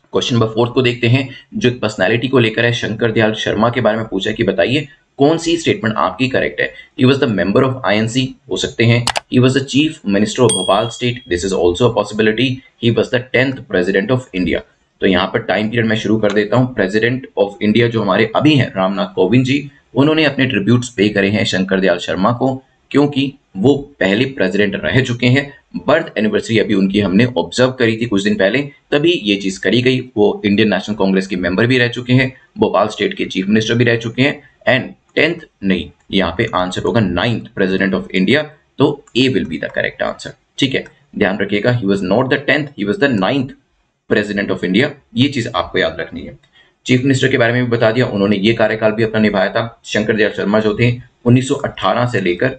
Question number 4 को देखते हैं, जो एक पर्सनैलिटी को लेकर है। शंकर दयाल शर्मा के बारे में पूछा कि बताइए कौन सी स्टेटमेंट आपकी करेक्ट है। He was the member of INC हो सकते हैं। He was the chief minister of Bhopal state, this is also a possibility. He was the 10th president of India. तो यहाँ पर टाइम पीरियड मैं शुरू कर देता हूँ। प्रेसिडेंट ऑफ इंडिया जो हमारे अभी हैं रामनाथ कोविंद जी, उन्होंने अपने ट्रिब्यूट्स पे करे हैं शंकर दयाल शर्मा को, क्योंकि वो पहले प्रेसिडेंट रह चुके हैं। बर्थ एनिवर्सरी अभी उनकी हमने ऑब्जर्व करी थी कुछ दिन पहले, तभी ये चीज करी गई। वो इंडियन नेशनल कांग्रेस के मेंबर भी रह चुके हैं, भोपाल स्टेट के चीफ मिनिस्टर भी रह चुके हैं, एंड 10th नहीं, यहाँ पे आंसर होगा 9th प्रेसिडेंट ऑफ इंडिया। तो A will be the correct answer. ठीक है, ध्यान रखिएगा, he was not the 10th, he was the 9th president of India. ये चीज आपको याद रखनी है। चीफ मिनिस्टर के बारे में भी बता दिया, उन्होंने ये कार्यकाल भी अपना निभाया था। शंकर दयाल शर्मा जो थे 1918 से लेकर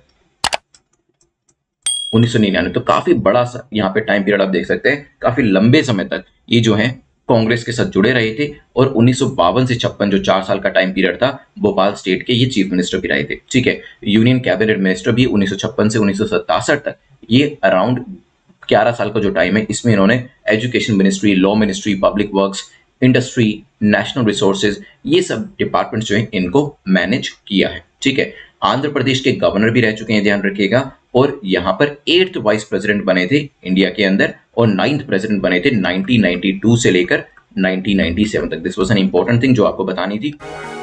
1999, तो काफी बड़ा सा यहाँ पे टाइम पीरियड आप देख सकते हैं। काफी लंबे समय तक ये जो है कांग्रेस के साथ जुड़े रहे थे, और 1952 से 56 जो 4 साल का टाइम पीरियड था, भोपाल स्टेट के ये चीफ मिनिस्टर भी रहे थे। ठीक है, यूनियन कैबिनेट मिनिस्टर भी 1956 से 1967 तक, ये अराउंड 11 साल का जो टाइम है, इसमें इन्होंने education ministry, law ministry, public works, industry, national resources, ये सब डिपार्टमेंट्स जो है इनको मैनेज किया है। ठीक है, आंध्र प्रदेश के गवर्नर भी रह चुके हैं, ध्यान रखिएगा। और यहाँ पर 8th वाइस प्रेसिडेंट बने थे इंडिया के अंदर, और 9th प्रेसिडेंट बने थे 1992 से लेकर 1997 तक। This was an important thing जो आपको बतानी थी।